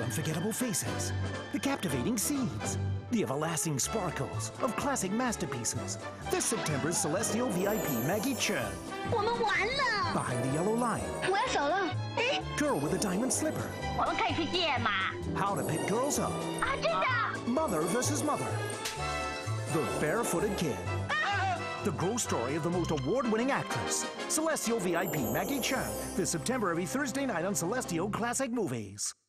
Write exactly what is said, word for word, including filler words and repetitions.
unforgettable faces, the captivating scenes, the everlasting sparkles of classic masterpieces. This September's Celestial V I P Maggie Cheung. 我们完了。 Behind the Yellow Line. 我要走了。哎 Girl with a Diamond Slipper. 我们可以去借吗？ How to Pick Girls Up. 啊，真的。 Mother versus Mother. The Barefooted Kid. The growth story of the most award-winning actress, Celestial V I P Maggie Cheung. This September, every Thursday night on Celestial Classic Movies.